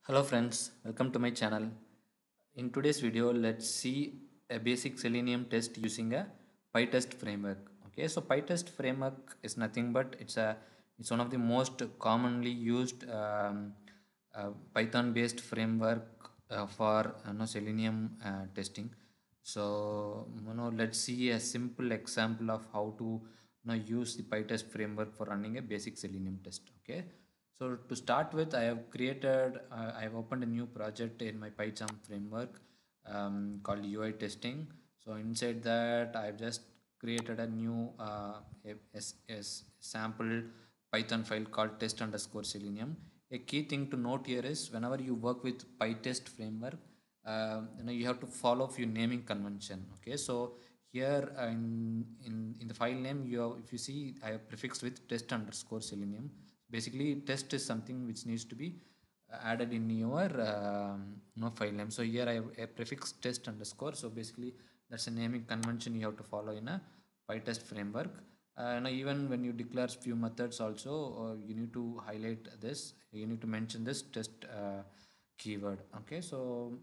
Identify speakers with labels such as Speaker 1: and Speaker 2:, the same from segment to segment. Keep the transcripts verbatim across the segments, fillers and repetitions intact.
Speaker 1: Hello friends, welcome to my channel. In today's video, let's see a basic Selenium test using a PyTest framework. Okay, so PyTest framework is nothing but it's a it's one of the most commonly used um, uh, Python-based framework uh, for you know, Selenium uh, testing. So you know, let's see a simple example of how to you know, use the PyTest framework for running a basic Selenium test. Okay. So to start with, I have created, uh, I have opened a new project in my PyCharm framework um, called U I testing. So inside that, I've just created a new uh, a, a, a sample Python file called test underscore selenium. A key thing to note here is whenever you work with PyTest framework, uh, you know you have to follow few naming convention. Okay, so here uh, in, in in the file name, you have, if you see, I have prefixed with test underscore selenium. Basically, test is something which needs to be uh, added in your um, you know, file name. So here I have a prefix test underscore. So basically, that's a naming convention you have to follow in a PyTest framework. Uh, and even when you declare few methods also, uh, you need to highlight this. You need to mention this test uh, keyword. Okay, so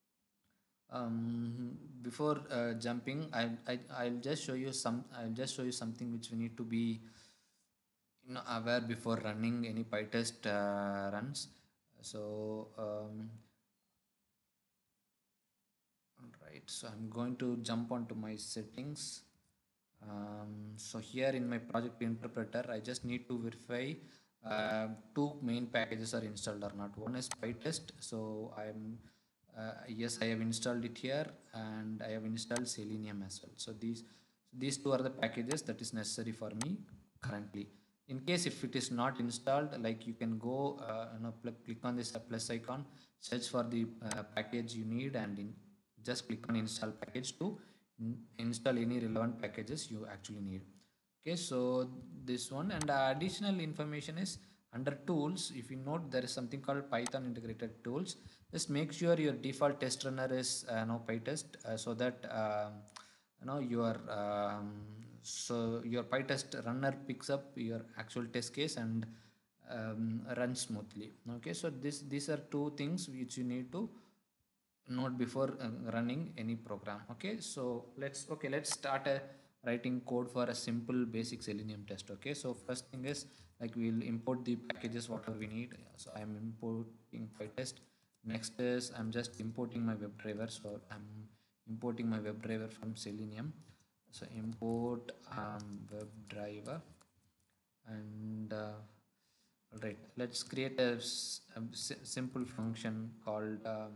Speaker 1: um, before uh, jumping, I, I I'll just show you some. I'll just show you something which we need to be you know, aware before running any PyTest uh, runs. So um, right, so I'm going to jump onto my settings. Um, so here in my project interpreter, I just need to verify uh, two main packages are installed or not. One is PyTest. So I'm uh, yes, I have installed it here, and I have installed Selenium as well. So these these two are the packages that is necessary for me currently. In case if it is not installed, like you can go uh, you know click on this plus icon, search for the uh, package you need, and in, just click on install package to install any relevant packages you actually need. Okay, so this one, and uh, additional information is under tools. If you note, there is something called Python integrated tools. Just make sure your default test runner is uh, no PyTest, uh, so that um, you know your um, so your PyTest runner picks up your actual test case and um, runs smoothly. Okay, so this these are two things which you need to note before uh, running any program. Okay, so let's okay let's start a writing code for a simple basic Selenium test. Okay, so first thing is, like, we'll import the packages whatever we need. So I'm importing PyTest. Next is I'm just importing my WebDriver. So I'm importing my WebDriver from Selenium. So import um, WebDriver. And uh, all right, let's create a, s- a si- simple function called um,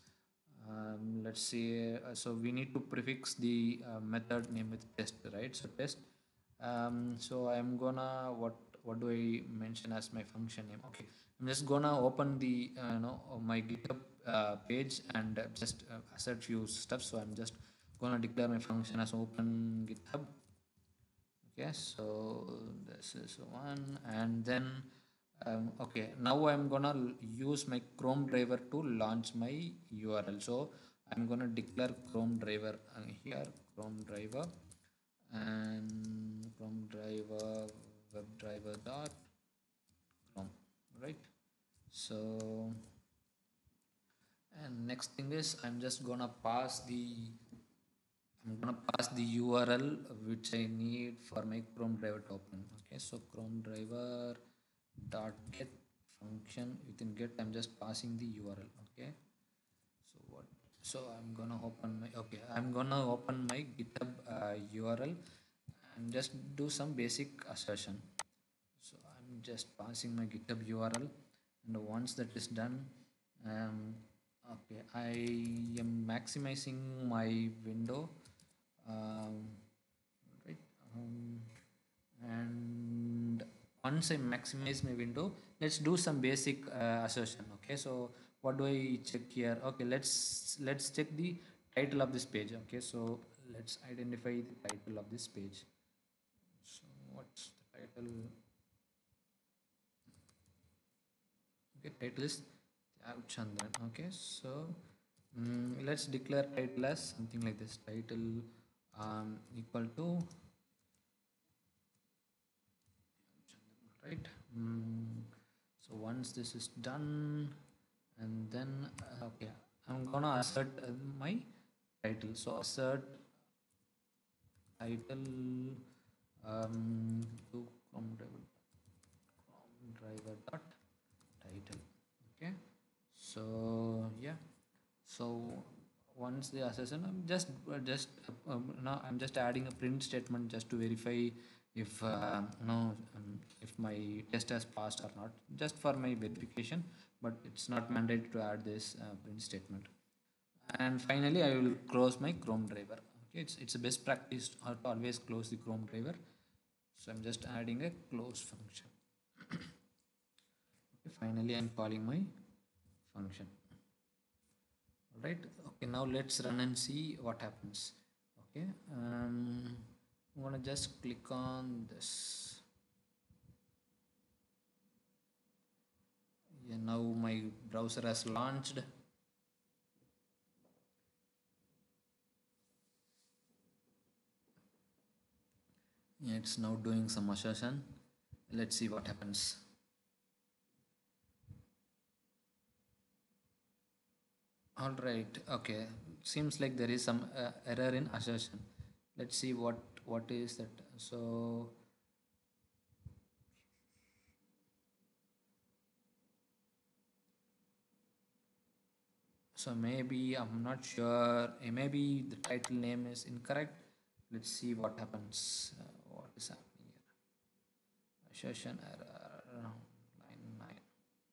Speaker 1: um, let's see. Uh, so we need to prefix the uh, method name with test, right? So test. Um, so I'm gonna what what do I mention as my function name? Okay, I'm just gonna open the uh, you know my GitHub uh, page and uh, just uh, assert few stuff. So I'm just gonna declare my function as open GitHub. Okay, so this is one, and then um, okay, now I'm gonna use my Chrome driver to launch my U R L. So I'm gonna declare Chrome driver uh, here, Chrome driver, and Chrome driver WebDriver dot Chrome, right? So, and next thing is I'm just gonna pass the I'm gonna pass the U R L which I need for my Chrome driver to open. Okay, so Chrome driver dot get function within get. I'm just passing the U R L. Okay, so what? So I'm gonna open my okay. I'm gonna open my GitHub uh, U R L and just do some basic assertion. So I'm just passing my GitHub U R L, and once that is done, um, okay, I am maximizing my window, um, right? Um, and once I maximize my window, let's do some basic uh, assertion. Okay, so what do I check here? Okay, let's let's check the title of this page. Okay, so let's identify the title of this page. So what's the title? Okay, title is Tyag Chandran. Okay, so mm, let's declare title as something like this. Title um, equal to right. Mm, so once this is done, and then uh, okay, I'm gonna assert uh, my title. So assert title um, to Chrome driver, Chrome driver dot title. Okay, so yeah, so once the assessment, I'm just uh, just uh, um, now I'm just adding a print statement just to verify if uh, no um, if my test has passed or not, just for my verification, but it's not mandated to add this uh, print statement. And finally I will close my Chrome driver. Okay, it's it's a best practice to always close the Chrome driver, so I'm just adding a close function. Okay, finally I'm calling my function. All right, okay, now let's run and see what happens. Okay, um, I'm gonna just click on this. Yeah, now my browser has launched. Yeah, it's now doing some assertion. Let's see what happens. All right, okay, seems like there is some uh, error in assertion. Let's see what what is that. So so maybe I'm not sure, eh, maybe the title name is incorrect. Let's see what happens. Uh, what is happening here? Assertion error line nine.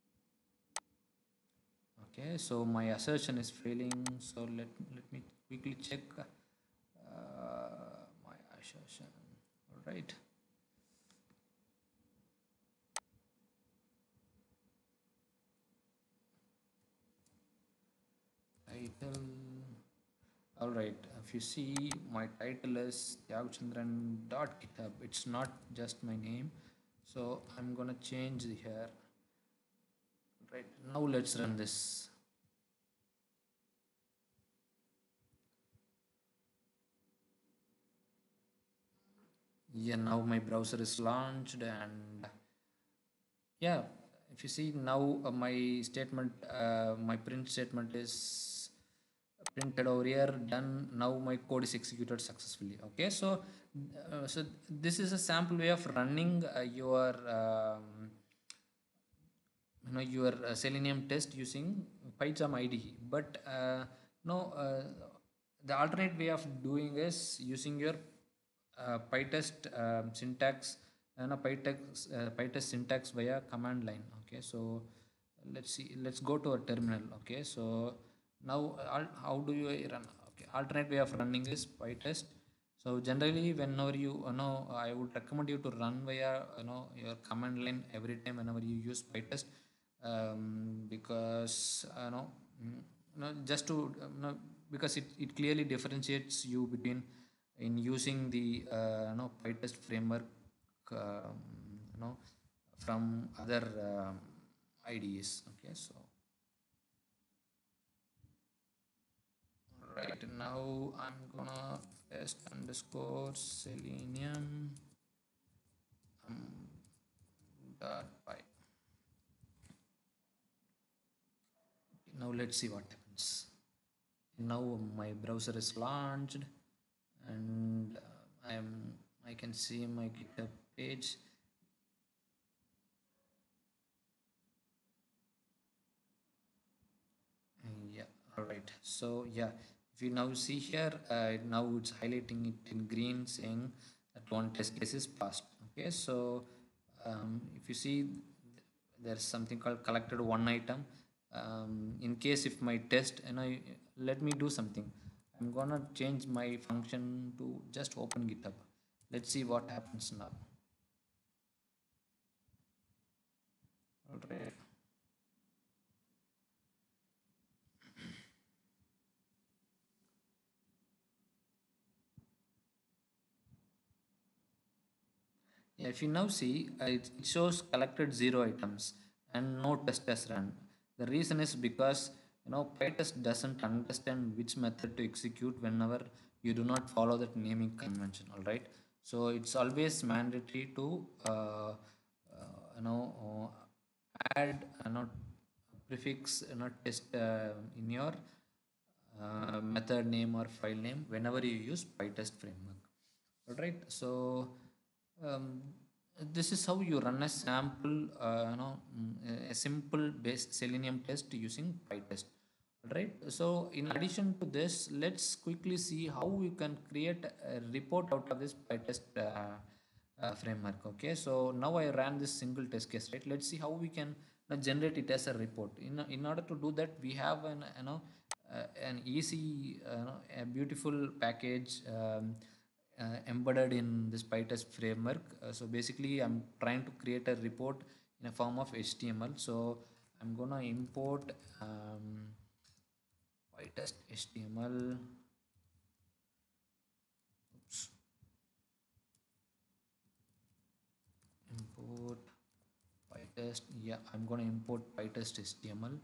Speaker 1: Okay, so my assertion is failing, so let let me quickly check uh, my assertion. All right, title. All right, if you see, my title is tyagchandran.github. It's not just my name, so I'm gonna change here. Right, now let's run this. Yeah, now my browser is launched, and yeah, if you see now, uh, my statement, uh, my print statement is printed over here, done. Now my code is executed successfully. Okay, so uh, so this is a sample way of running uh, your um, you know your uh, Selenium test using PyCharm I D E. But uh, no, uh, the alternate way of doing is using your uh, PyTest um, syntax and a PyTest, uh, PyTest syntax via command line. Okay, so let's see. Let's go to a terminal. Okay, so now uh, how do you run? Okay, alternate way of running is PyTest. So generally, whenever you, you know, I would recommend you to run via you know your command line every time whenever you use PyTest, um, because uh, know, mm, you know, just to uh, you know, because it, it clearly differentiates you between in using the uh, you know PyTest framework, um, you know from other um, I D Es. Okay, so right now I'm gonna test underscore selenium um, dot py. Now let's see what happens. Now my browser is launched, and uh, I am I can see my GitHub page. Yeah, all right. So yeah, if you now see here, uh, now it's highlighting it in green, saying that one test case is passed. Okay, so um, if you see, there's something called collected one item. Um, in case if my test, you know, let me do something. I'm gonna change my function to just open GitHub. Let's see what happens now. All right. Yeah, if you now see, uh, it it shows collected zero items and no test has run. The reason is because you know PyTest doesn't understand which method to execute whenever you do not follow that naming convention. All right, so it's always mandatory to uh, uh, you know uh, add uh, not prefix, you know, test uh, in your uh, method name or file name whenever you use PyTest framework. All right. So um, this is how you run a sample, uh, you know, mm, a simple base Selenium test using PyTest. All right. So in addition to this, let's quickly see how you can create a report out of this PyTest uh, uh, framework. Okay. So now I ran this single test case. Right. Let's see how we can uh, generate it as a report. In in order to do that, we have an you know uh, an easy, uh, you know, a beautiful package. Um, uh, embedded in this PyTest framework. Uh, so basically, I'm trying to create a report in a form of H T M L. So I'm gonna import um, PyTest H T M L. Oops. Import PyTest. Yeah, I'm gonna import PyTest H T M L,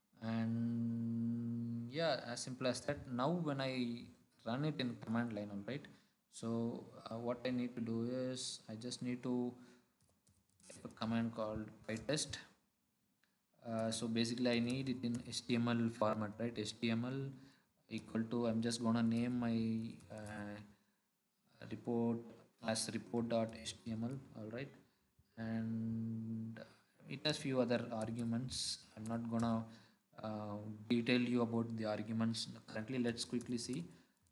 Speaker 1: and yeah, as simple as that. Now when I run it in command line, all right. So uh, what I need to do is I just need to type a command called PyTest. Uh, so basically I need it in H T M L format, right? H T M L equal to, I'm just gonna name my uh, report as report.html, all right. And it has few other arguments. I'm not gonna uh, detail you about the arguments currently. Let's quickly see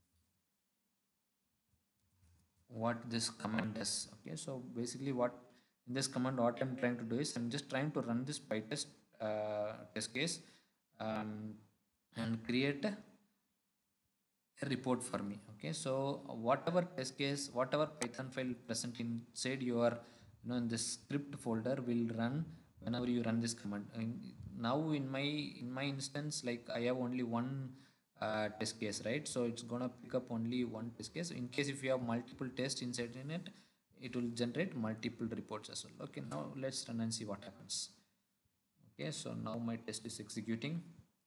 Speaker 1: what this command does. Okay, so basically what in this command what I'm trying to do is I'm just trying to run this PyTest uh, test case, um, and create a report for me. Okay, so whatever test case, whatever Python file present inside your, you know, in this script folder will run whenever you run this command. And now in my in my instance, like I have only one uh, test case, right? So it's gonna pick up only one test case. In case if you have multiple tests inside in it, it will generate multiple reports as well. Okay, now let's run and see what happens. Okay, so now my test is executing.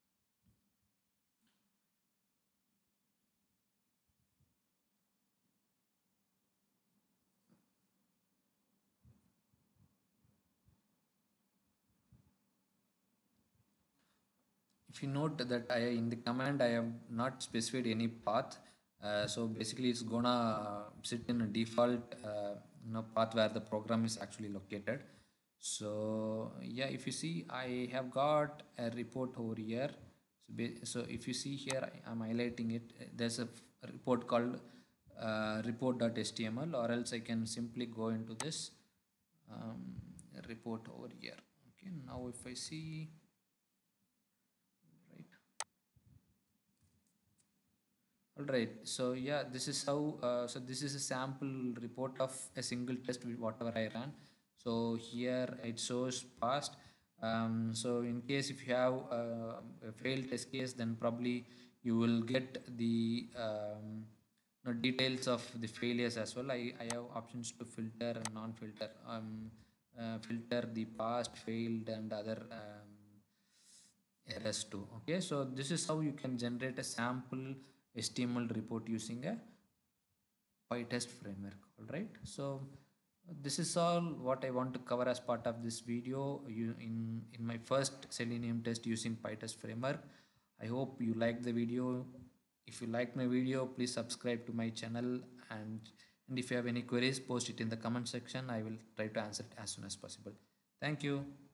Speaker 1: If you note that I in the command I have not specified any path, uh, so basically it's gonna uh, sit in a default uh, you know, path where the program is actually located. So yeah, if you see I have got a report over here. So, so if you see here I am highlighting it, there's a report called uh, report.html, or else I can simply go into this um, report over here. Okay, now if I see, right. All right. So yeah, this is how. Uh, so this is a sample report of a single test with whatever I ran. So here it shows passed. Um, so in case if you have uh, a failed test case, then probably you will get the um, you know, details of the failures as well. I, I have options to filter and non-filter. Um, uh, filter the past, failed, and other um, errors too. Okay, so this is how you can generate a sample H T M L report using a PyTest framework. All right, so this is all what I want to cover as part of this video you, in in my first Selenium test using PyTest framework. I hope you like the video. If you like my video, please subscribe to my channel, and and if you have any queries, post it in the comment section. I will try to answer it as soon as possible. Thank you.